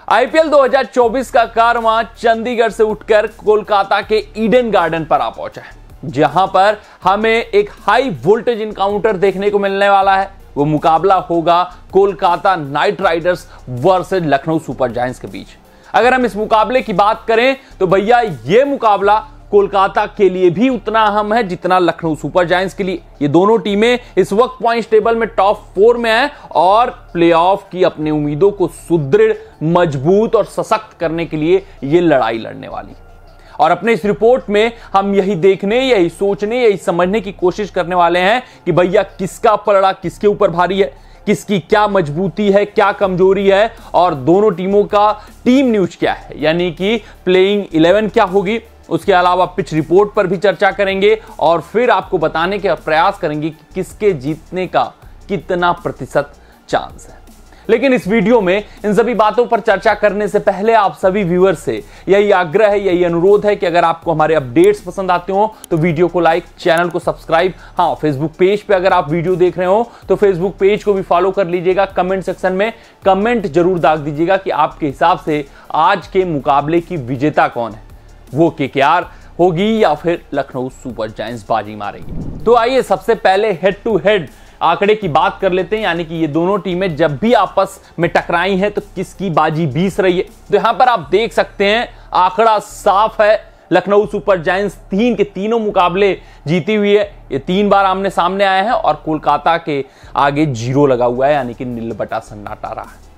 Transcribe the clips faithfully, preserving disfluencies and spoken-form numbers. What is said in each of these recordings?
IPL दो हज़ार चौबीस का कारवां चंडीगढ़ से उठकर कोलकाता के ईडन गार्डन पर आ पहुंचा है, जहां पर हमें एक हाई वोल्टेज इनकाउंटर देखने को मिलने वाला है। वो मुकाबला होगा Kolkata Knight Riders versus Lucknow Super Giants के बीच। अगर हम इस मुकाबले की बात करें तो भैया ये मुकाबला कोलकाता के लिए भी उतना अहम है जितना लखनऊ सुपर जायंट्स के लिए। ये दोनों टीमें इस वक्त पॉइंट्स टेबल में टॉप फोर में हैं और प्लेऑफ की अपनी उम्मीदों को सुदृढ़, मजबूत और सशक्त करने के लिए ये लड़ाई लड़ने वाली। और अपने इस रिपोर्ट में हम यही देखने, यही सोचने, यही समझने की कोशिश करने वाले हैं कि भैया किसका पलड़ा किसके ऊपर भारी है, किसकी क्या मजबूती है, क्या कमजोरी है और दोनों टीमों का टीम न्यूज क्या है, यानी कि प्लेइंग इलेवन क्या होगी। उसके अलावा पिच रिपोर्ट पर भी चर्चा करेंगे और फिर आपको बताने का प्रयास करेंगे कि किसके जीतने का कितना प्रतिशत चांस है। लेकिन इस वीडियो में इन सभी बातों पर चर्चा करने से पहले आप सभी व्यूअर से यही आग्रह है, यही अनुरोध है कि अगर आपको हमारे अपडेट्स पसंद आते हो तो वीडियो को लाइक, चैनल को सब्सक्राइब, हाँ फेसबुक पेज पे अगर आप वीडियो देख रहे हो तो फेसबुक पेज को भी फॉलो कर लीजिएगा। कमेंट सेक्शन में कमेंट जरूर दाग दीजिएगा कि आपके हिसाब से आज के मुकाबले की विजेता कौन है, वो केकेआर होगी या फिर लखनऊ सुपर जायंट्स बाजी मारेगी। तो आइए सबसे पहले हेड टू हेड आंकड़े की बात कर लेते हैं, यानी कि ये दोनों टीमें जब भी आपस में टकराई हैं तो किसकी बाजी बीस रही है। तो यहां पर आप देख सकते हैं आंकड़ा साफ है, लखनऊ सुपर जायंट्स तीन के तीनों मुकाबले जीती हुई है। ये तीन बार आमने सामने आए हैं और कोलकाता के आगे जीरो लगा हुआ है, यानी कि नील बटा सन्नाटा रहा है।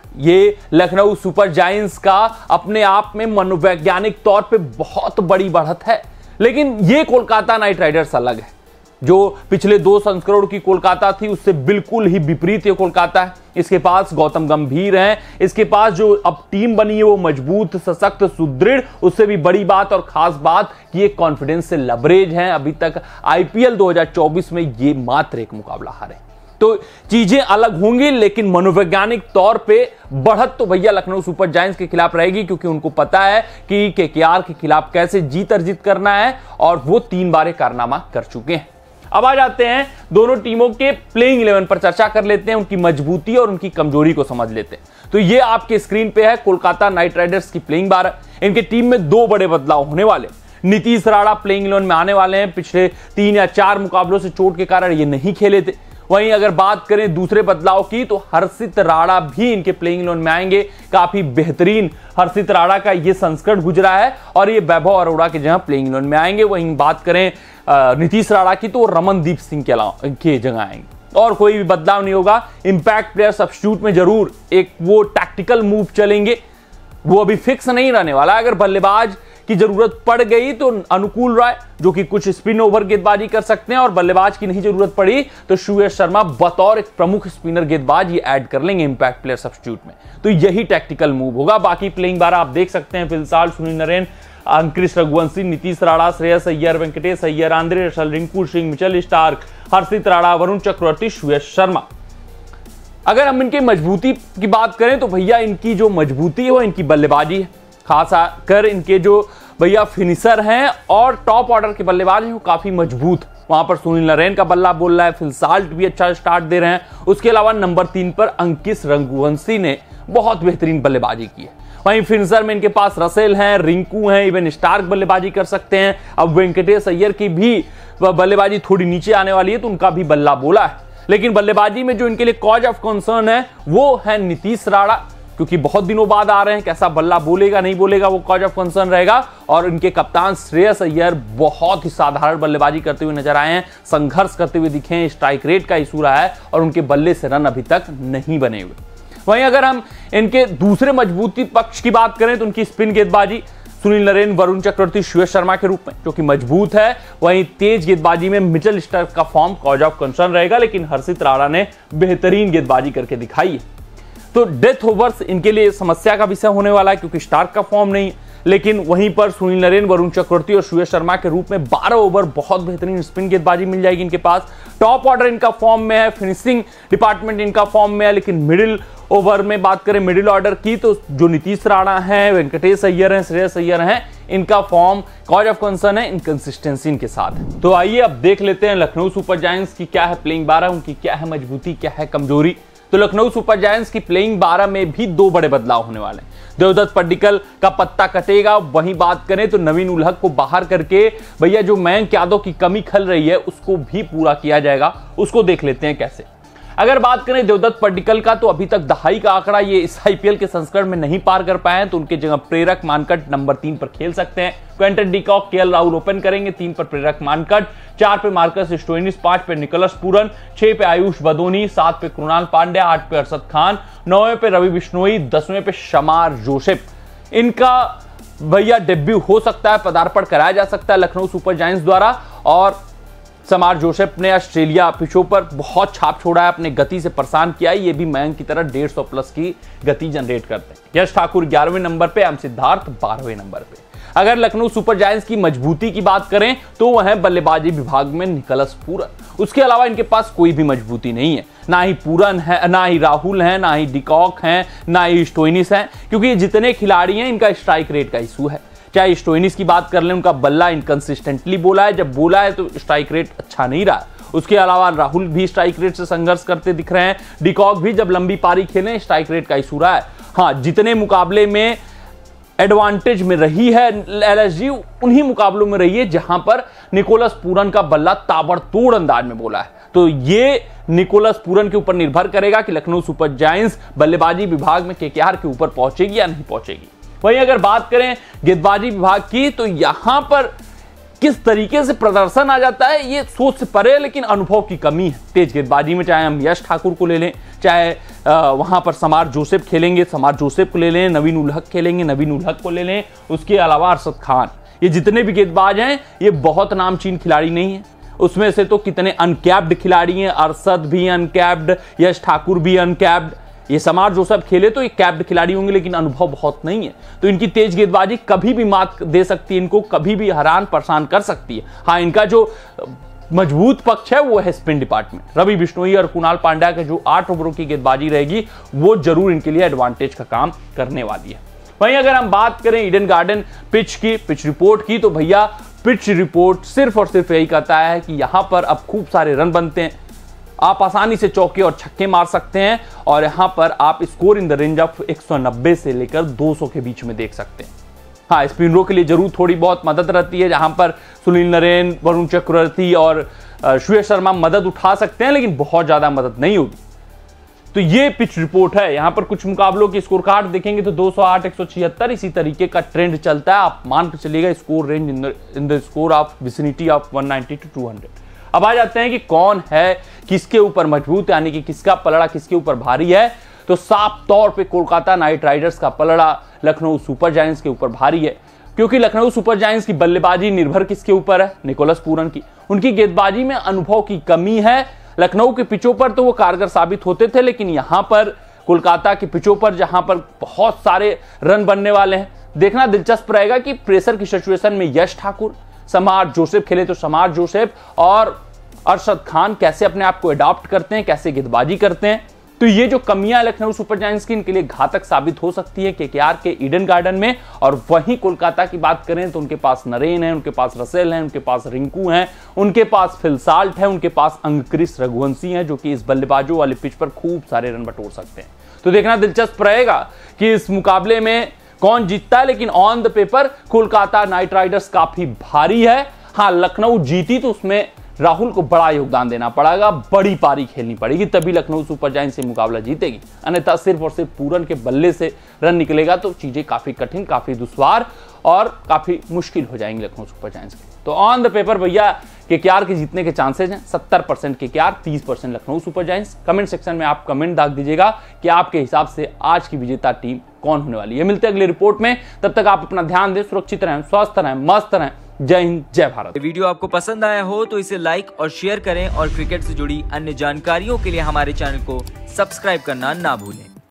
ये लखनऊ सुपर जायंट्स का अपने आप में मनोवैज्ञानिक तौर पे बहुत बड़ी बढ़त है, लेकिन ये कोलकाता नाइट राइडर्स अलग है। जो पिछले दो संस्करणों की कोलकाता थी उससे बिल्कुल ही विपरीत ये कोलकाता है। इसके पास गौतम गंभीर हैं, इसके पास जो अब टीम बनी है वो मजबूत, सशक्त, सुदृढ़। उससे भी बड़ी बात और खास बात कि ये कॉन्फिडेंस से लबरेज हैं। अभी तक आईपीएल दो हज़ार चौबीस में ये मात्र एक मुकाबला हारे। तो चीजें अलग होंगी, लेकिन मनोवैज्ञानिक तौर पे बढ़त तो भैया लखनऊ सुपर जायंट्स के खिलाफ रहेगी, क्योंकि उनको पता है कि केकेआर के खिलाफ कैसे जीत अर्जित करना है और वो तीन बार कारनामा कर चुके हैं। अब आ जाते हैं दोनों टीमों के प्लेइंग इलेवन पर चर्चा कर लेते हैं, उनकी मजबूती और उनकी कमजोरी को समझ लेते हैं। तो ये आपके स्क्रीन पे है कोलकाता नाइट राइडर्स की प्लेइंग बारह। इनके टीम में दो बड़े बदलाव होने वाले। नीतीश राणा प्लेइंग इलेवन में आने वाले हैं, पिछले तीन या चार मुकाबलों से चोट के कारण ये नहीं खेले थे। वहीं अगर बात करें दूसरे बदलाव की तो हर्षित राणा भी इनके प्लेइंग इलेवन में आएंगे। काफी बेहतरीन हर्षित राणा का ये संस्करण गुजरा है और ये वैभव अरोड़ा के जगह प्लेइंग इलेवन में आएंगे। वहीं बात करें नीतीश राणा की तो रमनदीप सिंह के अलावा के जगह आएंगे और कोई भी बदलाव नहीं होगा। इंपैक्ट प्लेयर सब्स्टिट्यूट में जरूर एक वो टैक्टिकल मूव चलेंगे, वो अभी फिक्स नहीं रहने वाला। अगर बल्लेबाज की जरूरत पड़ गई तो अनुकूल राय जो कि कुछ स्पिन ओवर गेंदबाजी कर सकते हैं, और बल्लेबाज की नहीं जरूरत पड़ी तो सुयश शर्मा बतौर एक प्रमुख स्पिनर गेंदबाज ये ऐड कर लेंगे इंपैक्ट प्लेयर सब्स्टिट्यूट में। तो यही टैक्टिकल मूव होगा। बाकी प्लेइंग बारह आप देख सकते हैं, फिलसाल, Sunil Narine, Angkrish Raghuvanshi, Nitish Rana, Shreyas Iyer, Venkatesh Iyer, Andre Russell, Rinku Singh, Mitchell Starc, Harshit Rana, Varun Chakravarthy, Suyash Sharma. अगर हम इनकी मजबूती की बात करें तो भैया इनकी जो मजबूती है वो इनकी बल्लेबाजी है, खास कर इनके जो भैया फिनिशर हैं और टॉप ऑर्डर के बल्लेबाज हैं वो काफी मजबूत। वहां पर सुनील नरेन का बल्ला बोल रहा है, फिलसाल्ट भी अच्छा स्टार्ट दे रहे हैं। उसके अलावा नंबर तीन पर अंकिश रघुवंशी ने बहुत बेहतरीन बल्लेबाजी की है। वहीं फिनिशर में इनके पास रसेल हैं, रिंकू हैं, इवन स्टार्क बल्लेबाजी कर सकते हैं। अब वेंकटेश अय्यर की भी बल्लेबाजी थोड़ी नीचे आने वाली है तो उनका भी बल्ला बोला है। लेकिन बल्लेबाजी में जो इनके लिए कॉज ऑफ कंसर्न है वो है नीतीश राणा, क्योंकि बहुत दिनों बाद आ रहे हैं, कैसा बल्ला बोलेगा नहीं बोलेगा वो कॉज ऑफ कंसर्न रहेगा। और इनके कप्तान श्रेयस अय्यर बहुत ही साधारण बल्लेबाजी करते हुए नजर आए हैं, संघर्ष करते हुए दिखे हैं, स्ट्राइक रेट का इशू रहा है और उनके बल्ले से रन अभी तक नहीं बने हुए। वहीं अगर हम इनके दूसरे मजबूती पक्ष की बात करें तो उनकी स्पिन गेंदबाजी, सुनील नरेन, वरुण चक्रवर्ती, सुयश शर्मा के रूप में जो कि मजबूत है। वहीं तेज गेंदबाजी में मिचेल स्टार्क का फॉर्म कॉज ऑफ कंसर्न रहेगा, लेकिन हर्षित राणा ने बेहतरीन गेंदबाजी करके दिखाई है। तो डेथ ओवर्स इनके लिए समस्या का विषय होने वाला है, क्योंकि स्टार्क का फॉर्म नहीं। लेकिन वहीं पर सुनील नरेन, वरुण चक्रवर्ती और सुयश शर्मा के रूप में बारह ओवर बहुत बेहतरीन स्पिन गेंदबाजी मिल जाएगी इनके पास। टॉप ऑर्डर इनका फॉर्म में है, फिनिशिंग डिपार्टमेंट इनका फॉर्म में है। लेकिन मिडिल ओवर में बात करें मिडिल ऑर्डर की तो जो नीतीश राणा है, वेंकटेश अय्यर हैं, श्रेयस अय्यर हैं, इनका फॉर्म कॉज ऑफ कंसर्न है, इनकंसिस्टेंसी इनके साथ। तो आइए अब देख लेते हैं लखनऊ सुपर जायंट्स की क्या है प्लेइंग बारह, उनकी क्या है मजबूती, क्या है कमजोरी। तो लखनऊ सुपर जायंट्स की प्लेइंग बारह में भी दो बड़े बदलाव होने वाले हैं। देवदत्त पड्डीकल का पत्ता कटेगा। वहीं बात करें तो नवीन उल हक को बाहर करके भैया जो मयंक यादव की कमी खल रही है उसको भी पूरा किया जाएगा। उसको देख लेते हैं कैसे। अगर बात करें देवदत्त पड्डीकल का, तो अभी तक दहाई का आंकड़ा ये इस आईपीएल के संस्करण में नहीं पार कर पाए हैं, तो उनके जगह प्रेरक मानकट नंबर तीन पर खेल सकते हैं। Quinton de Kock, KL Rahul open करेंगे। तीन पर प्रेरक मानकट, चार पे मार्कस स्टोइनिस, पांच पे निकोलस पूरन, छह पे आयुष बदोनी, सात पे कृणाल पांड्या, आठ पे अरशद खान, नौवें पे रवि बिश्नोई, दसवें पे शमार जोसेफ। इनका भैया डेब्यू हो सकता है, पदार्पण कराया जा सकता है लखनऊ सुपर जायंट्स द्वारा। और शमार जोसेफ ने ऑस्ट्रेलिया पिचों पर बहुत छाप छोड़ा है, अपने गति से परेशान किया है। ये भी मयंक की तरह डेढ़ सौ प्लस की गति जनरेट करते हैं। यश ठाकुर ग्यारहवें नंबर पे, एम सिद्धार्थ बारहवें नंबर पे। अगर लखनऊ सुपर जायंट्स की मजबूती की बात करें तो वह है बल्लेबाजी विभाग में निकोलस पूरन। उसके अलावा इनके पास कोई भी मजबूती नहीं है। ना ही पूरन है, ना ही राहुल है, ना ही डिकॉक है, ना ही स्टोइनिस है, क्योंकि ये जितने खिलाड़ी हैं इनका स्ट्राइक रेट का इशू है। चाहे स्टोइनिस की बात कर लें, उनका बल्ला इनकंसिस्टेंटली बोला है, जब बोला है तो स्ट्राइक रेट अच्छा नहीं रहा। उसके अलावा राहुल भी स्ट्राइक रेट से संघर्ष करते दिख रहे हैं। डिकॉक भी जब लंबी पारी खेले स्ट्राइक रेट का इशू रहा है। हाँ, जितने मुकाबले में एडवांटेज में रही है एलएसजी, उन्हीं मुकाबलों में रही है जहां पर निकोलस पूरन का बल्ला ताबड़तोड़ अंदाज में बोला है। तो ये निकोलस पूरन के ऊपर निर्भर करेगा कि लखनऊ सुपर जायंट्स बल्लेबाजी विभाग में केकेआर के ऊपर पहुंचेगी या नहीं पहुंचेगी। वहीं अगर बात करें गेंदबाजी विभाग की, तो यहां पर किस तरीके से प्रदर्शन आ जाता है ये सोच से परे, लेकिन अनुभव की कमी है तेज गेंदबाजी में। चाहे हम यश ठाकुर को ले लें, चाहे वहां पर शमार जोसेफ खेलेंगे, शमार जोसेफ को ले लें, नवीन उल हक खेलेंगे, नवीन उल हक को ले लें, उसके अलावा अरशद खान, ये जितने भी गेंदबाज हैं ये बहुत नामचीन खिलाड़ी नहीं है। उसमें से तो कितने अनकैप्ड खिलाड़ी हैं, अरशद भी अनकैप्ड, यश ठाकुर भी अनकैप्ड। ये शमार जोसेफ खेले तो ये कैप्ड खिलाड़ी होंगे, लेकिन अनुभव बहुत नहीं है। तो इनकी तेज गेंदबाजी कभी भी मात दे सकती है, इनको कभी भी हैरान परेशान कर सकती है। हाँ, इनका जो मजबूत पक्ष है वो है स्पिन डिपार्टमेंट। रवि बिश्नोई और कृणाल पांड्या के जो आठ ओवरों की गेंदबाजी रहेगी वो जरूर इनके लिए एडवांटेज का काम करने वाली है। वहीं अगर हम बात करें ईडन गार्डन पिच की, पिच रिपोर्ट की, तो भैया पिच रिपोर्ट सिर्फ और सिर्फ यही कहता है कि यहां पर अब खूब सारे रन बनते हैं, आप आसानी से चौके और छक्के मार सकते हैं, और यहां पर आप score in the range of एक सौ नब्बे से लेकर दो सौ के बीच में देख सकते हैं। हाँ, स्पिनरों के लिए जरूर थोड़ी बहुत मदद रहती है, जहां पर सुनील नरेन, वरुण चक्रवर्ती और श्रेयस शर्मा मदद उठा सकते हैं, लेकिन बहुत ज्यादा मदद नहीं होगी। तो ये पिच रिपोर्ट है। यहां पर कुछ मुकाबलों की स्कोर कार्ड देखेंगे तो दो सौ आठ, एक सौ छिहत्तर इसी तरीके का ट्रेंड चलता है। आप मान कर चलिएगा score range in the score of vicinity of one ninety to two hundred. अब आ जाते हैं कि कौन है किसके ऊपर मजबूत, यानी कि किसका पलड़ा किसके ऊपर भारी है। तो साफ तौर पे कोलकाता नाइट राइडर्स का पलड़ा लखनऊ सुपर जायंट्स के ऊपर भारी है, क्योंकि लखनऊ सुपर जायंट्स की बल्लेबाजी निर्भर किसके ऊपर है, निकोलस पूरन की। उनकी गेंदबाजी में अनुभव की कमी है। लखनऊ के पिचों पर तो वो कारगर साबित होते थे, लेकिन यहां पर कोलकाता के पिचों पर जहां पर बहुत सारे रन बनने वाले हैं, देखना दिलचस्प रहेगा कि प्रेशर की सिचुएशन में यश ठाकुर, शमार जोसेफ खेले तो शमार जोसेफ और अरशद खान कैसे अपने आप को अडॉप्ट करते हैं, कैसे गेंदबाजी करते हैं। तो ये जो कमियां लखनऊ सुपर जायंट्स की, इनके लिए घातक साबित हो सकती है केकेआर के ईडन गार्डन में। और वहीं कोलकाता की बात करें तो उनके पास नरेन है, उनके पास रसेल है, उनके पास रिंकू हैं, उनके पास फिल साल्ट है, उनके पास अंग्रिस रघुवंशी हैं, जो कि इस बल्लेबाजों वाले पिच पर खूब सारे रन बटोर सकते हैं। तो देखना दिलचस्प रहेगा कि इस मुकाबले में कौन जीतता है, लेकिन on the paper Kolkata Knight Riders काफी भारी है। हाँ, लखनऊ जीती तो उसमें राहुल को बड़ा योगदान देना पड़ेगा, बड़ी पारी खेलनी पड़ेगी, तभी लखनऊ सुपर जायंट्स से मुकाबला जीतेगी। अन्यथा सिर्फ और सिर्फ पूरन के बल्ले से रन निकलेगा तो चीजें काफी कठिन, काफी दुश्वार और काफी मुश्किल हो जाएंगी लखनऊ सुपर जायंट्स के। तो ऑन द पेपर भैया केकेआर के जीतने के चांसेस हैं सत्तर परसेंट केकेआर, तीस percent Lucknow Super Giants. Comment section में आप कमेंट दाग दीजिएगा कि आपके हिसाब से आज की विजेता टीम कौन होने वाली है। मिलते हैं अगली रिपोर्ट में, तब तक आप अपना ध्यान दें, सुरक्षित रहें, स्वस्थ रहें, मस्त रहें। जय हिंद, जय भारत। वीडियो आपको पसंद आया हो तो इसे लाइक और शेयर करें, और क्रिकेट से जुड़ी अन्य जानकारियों के लिए हमारे चैनल को सब्सक्राइब करना ना भूलें।